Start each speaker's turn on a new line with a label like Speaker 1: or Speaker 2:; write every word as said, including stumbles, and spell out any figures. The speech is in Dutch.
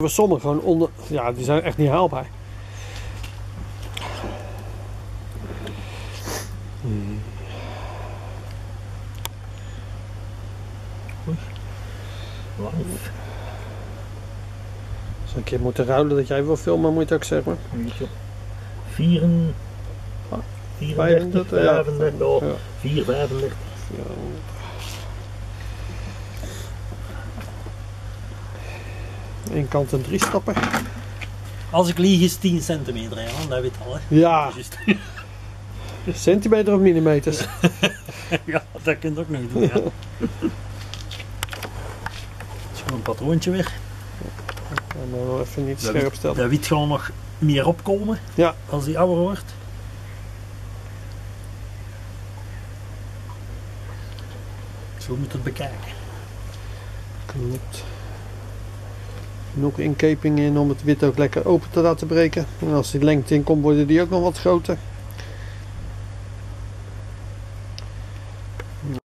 Speaker 1: We sommigen gewoon onder, ja, die zijn echt niet haalbaar. Hmm.
Speaker 2: Live.
Speaker 1: Als we een keer moeten ruilen dat jij wil filmen, moet je het ook zeggen.
Speaker 2: vier, vierendertig, vijfendertig,
Speaker 1: ja.
Speaker 2: oh,
Speaker 1: Ja.
Speaker 2: vier, vijfendertig.
Speaker 1: Ja. Eén kant en drie stappen.
Speaker 2: Als ik lieg is tien centimeter, hè, want dat weet je al. Hè.
Speaker 1: Ja,
Speaker 2: Juist.
Speaker 1: centimeter of millimeters.
Speaker 2: Ja, dat kun je ook nog doen. Ja. Zo een patroontje weer.
Speaker 1: En dan wel even niet
Speaker 2: Dat
Speaker 1: scherp
Speaker 2: wit,
Speaker 1: stellen.
Speaker 2: dat wit gewoon nog meer opkomen
Speaker 1: Ja.
Speaker 2: als die ouder wordt. Zo moet het bekijken.
Speaker 1: Klopt. Nog inkeping in om het wit ook lekker open te laten breken. En als die lengte in komt, worden die ook nog wat groter.